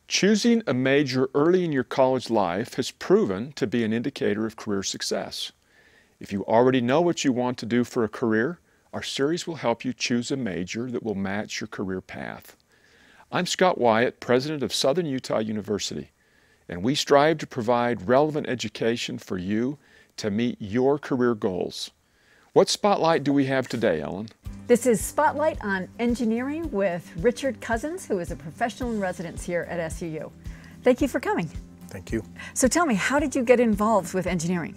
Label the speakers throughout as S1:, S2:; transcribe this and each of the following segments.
S1: Choosing a major early in your college life has proven to be an indicator of career success. If you already know what you want to do for a career, our series will help you choose a major that will match your career path. I'm Scott Wyatt, president of Southern Utah University, and we strive to provide relevant education for you to meet your career goals. What spotlight do we have today, Ellen?
S2: This is Spotlight on Engineering with Richard Cozzens, who is a professional in residence here at SUU. Thank you for coming.
S3: Thank you.
S2: So tell me, how did you get involved with engineering?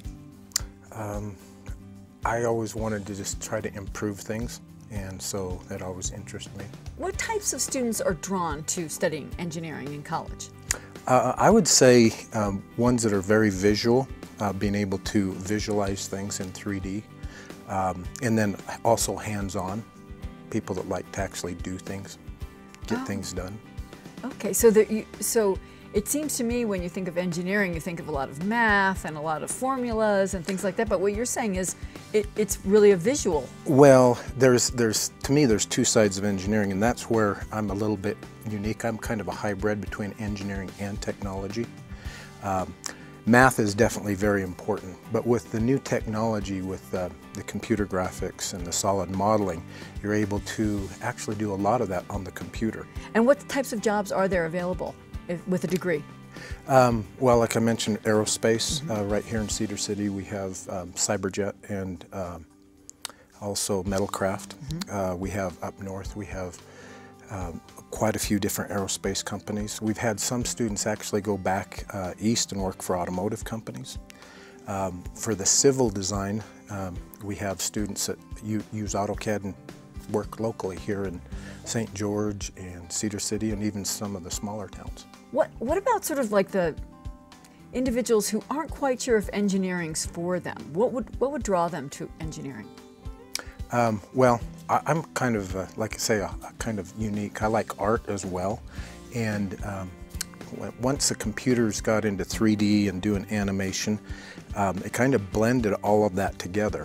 S3: I always wanted to just try to improve things, and so that always interested me.
S2: What types of students are drawn to studying engineering in college?
S3: I would say ones that are very visual, being able to visualize things in 3D, and then also hands-on, people that like to actually do things, get things done.
S2: Okay, so it seems to me when you think of engineering, you think of a lot of math and a lot of formulas and things like that, but what you're saying is it's really a visual.
S3: Well, to me there's two sides of engineering, and that's where I'm a little bit unique. I'm kind of a hybrid between engineering and technology. Math is definitely very important, but with the new technology, with the computer graphics and the solid modeling, you're able to actually do a lot of that on the computer.
S2: And what types of jobs are there available with a degree?
S3: Well, like I mentioned, aerospace. Right here in Cedar City we have Cyberjet and also metalcraft. We have up north, we have quite a few different aerospace companies. We've had some students actually go back east and work for automotive companies. For the civil design, we have students that use AutoCAD and work locally here in St. George and Cedar City and even some of the smaller towns.
S2: What about sort of like the individuals who aren't quite sure if engineering's for them? What would draw them to engineering?
S3: Well, I'm kind of, like I say, kind of unique. I like art as well, and once the computers got into 3D and doing animation, it kind of blended all of that together.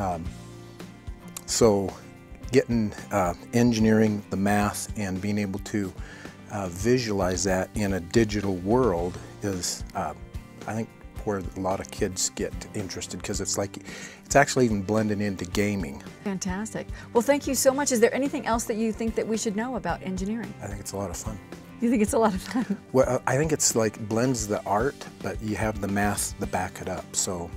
S3: So getting engineering, the math, and being able to visualize that in a digital world is, I think, where a lot of kids get interested, because it's actually even blended into gaming.
S2: Fantastic. Well, thank you so much. Is there anything else that you think that we should know about engineering?
S3: I think it's a lot of fun.
S2: You think it's a lot of fun?
S3: Well, I think it's like blends the art, but you have the math to back it up. So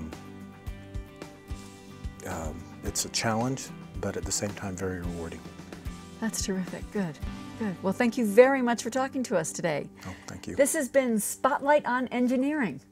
S3: it's a challenge, but at the same time very rewarding.
S2: That's terrific. Good. Good. Well, thank you very much for talking to us today.
S3: Oh, thank you.
S2: This has been Spotlight on Engineering.